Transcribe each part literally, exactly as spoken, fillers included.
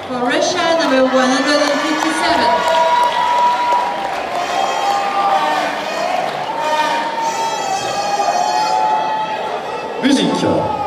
For Russia, number one hundred fifty-seven. Musique.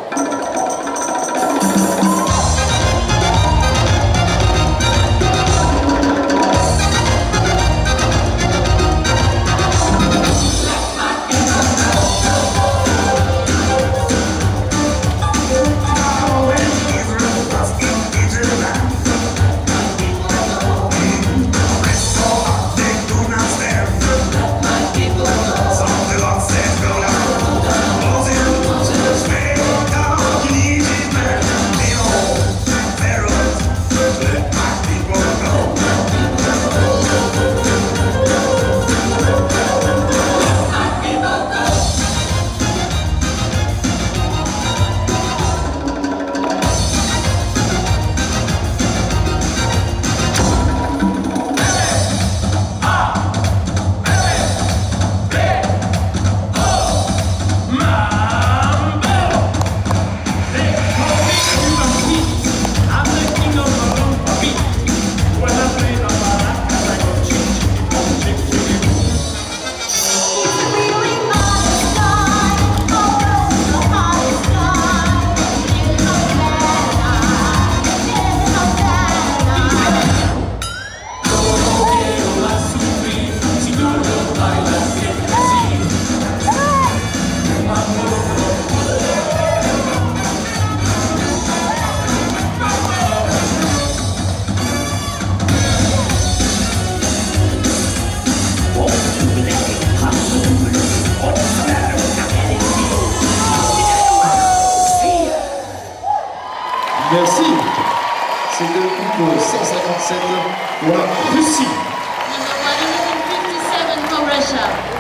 Merci. C'était le groupe cent cinquante-sept pour la Russie. Number one hundred fifty-seven for Russia.